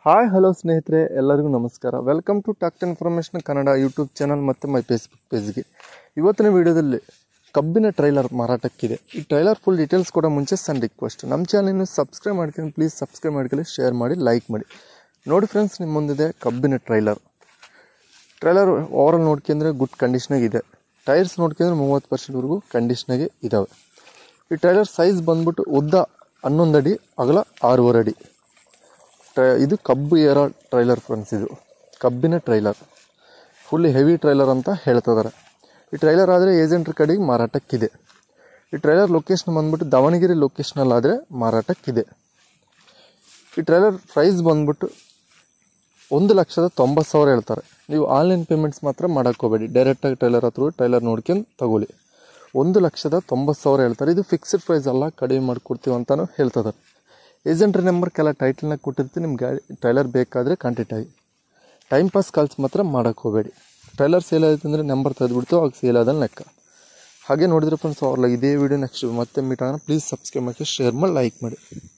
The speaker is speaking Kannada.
ಹಾಯ್ ಹಲೋ ಸ್ನೇಹಿತರೆ, ಎಲ್ಲರಿಗೂ ನಮಸ್ಕಾರ. Welcome to talk information Kannada YouTube channel ಮತ್ತು ಮೈ ಫೇಸ್ಬುಕ್ ಪೇಜ್ಗೆ. ಇವತ್ತಿನ ವಿಡಿಯೋದಲ್ಲಿ ಕಬ್ಬಿನ ಟ್ರೈಲರ್ ಮಾರಾಟಕ್ಕಿದೆ. ಈ ಟ್ರೈಲರ್ ಫುಲ್ ಡೀಟೇಲ್ಸ್ ಕೊಡೋ ಮುಂಚೆ ಸಣ್ಣ ರಿಕ್ವೆಸ್ಟ್, ನಮ್ಮ ಚಾನಲ್ನ ಸಬ್ಸ್ಕ್ರೈಬ್ ಮಾಡ್ಕೊಂಡು ಪ್ಲೀಸ್ ಸಬ್ಸ್ಕ್ರೈಬ್ ಮಾಡ್ಕೊಳ್ಳಿ, ಶೇರ್ ಮಾಡಿ, ಲೈಕ್ ಮಾಡಿ. ನೋಡಿ ಫ್ರೆಂಡ್ಸ್, ನಿಮ್ಮ ಮುಂದಿದೆ ಕಬ್ಬಿನ ಟ್ರೈಲರ್. ಓವರಾಲ್ ನೋಡ್ಕೊಂಡ್ರೆ ಗುಡ್ ಕಂಡೀಷ್ನಾಗಿದೆ. ಟೈರ್ಸ್ ನೋಡ್ಕೊಂಡ್ರೆ 30%ವರೆಗೂ ಕಂಡೀಷ್ನಾಗೆ ಇದ್ದಾವೆ. ಈ ಟ್ರೈಲರ್ ಸೈಜ್ ಬಂದ್ಬಿಟ್ಟು ಉದ್ದ 11 ಅಡಿ, ಅಗಲ 6.5 ಅಡಿ. ಇದು ಕಬ್ಬು ಏರೋ ಟ್ರೈಲರ್ ಫ್ರೆಂಡ್ಸ್. ಇದು ಕಬ್ಬಿನ ಟ್ರೈಲರ್, ಫುಲ್ ಹೆವಿ ಟ್ರೈಲರ್ ಅಂತ ಹೇಳ್ತಿದ್ದಾರೆ. ಈ ಟ್ರೈಲರ್ ಆದರೆ ಏಜೆಂಟ್ರ ಕಡೆಗೆ ಮಾರಾಟಕ್ಕಿದೆ. ಈ ಟ್ರೈಲರ್ ಲೊಕೇಶನ್ ಬಂದ್ಬಿಟ್ಟು ದಾವಣಗೆರೆ ಲೊಕೇಶನಲ್ಲಾದರೆ ಮಾರಾಟಕ್ಕಿದೆ. ಈ ಟ್ರೈಲರ್ ಪ್ರೈಸ್ ಬಂದ್ಬಿಟ್ಟು 1,90,000 ಹೇಳ್ತಾರೆ. ನೀವು ಆನ್ಲೈನ್ ಪೇಮೆಂಟ್ಸ್ ಮಾತ್ರ ಮಾಡೋಕ್ಕೋಗಬೇಡಿ, ಡೈರೆಕ್ಟಾಗಿ ಟ್ರೈಲರ್ ಹತ್ರ ಟ್ರೈಲರ್ ನೋಡ್ಕೊಂಡು ತಗೊಳ್ಳಿ. 1,90,000 ಹೇಳ್ತಾರೆ. ಇದು ಫಿಕ್ಸ್ಡ್ ಪ್ರೈಸ್ ಅಲ್ಲ, ಕಡಿಮೆ ಮಾಡಿಕೊಡ್ತೀವಿ ಅಂತಲೂ ಹೇಳ್ತಿದ್ದಾರೆ. ಏಜೆಂಟ್ರ ನಂಬರ್ ಕೆಲ ಟೈಟಲ್ನಾಗ ಕೊಟ್ಟಿರ್ತೀವಿ. ನಿಮ್ಮ ಗಾಡಿ ಟ್ರೈಲರ್ ಬೇಕಾದರೆ ಕಾಂಟ್ಯಾಕ್ಟ್ ಆಗಿ. ಟೈಮ್ ಪಾಸ್ ಕಾಲ್ಸ್ ಮಾತ್ರ ಮಾಡೋಕ್ಕೆ ಹೋಗಬೇಡಿ. ಟ್ರೈಲರ್ ಸೇಲ್ ಆಯಿತು ಅಂದರೆ ನಂಬರ್ ತೆಗೆದುಬಿಡ್ತು, ಆಗ ಸೇಲ್ ಆದಲ್ಲಿ ಲೆಕ್ಕ. ಹಾಗೆ ನೋಡಿದ್ರೆ ಫ್ರೆಂಡ್ಸ್, ಅವ್ರಲ್ಲ ಇದೇ ವಿಡಿಯೋ ನೆಕ್ಸ್ಟ್ ಮತ್ತೆ ಮೀಟ್ ಆಗೋಣ. ಪ್ಲೀಸ್ ಸಬ್ಸ್ಕ್ರೈಬ್ ಮಾಡಿ, ಶೇರ್ ಮಾಡಿ, ಲೈಕ್ ಮಾಡಿ.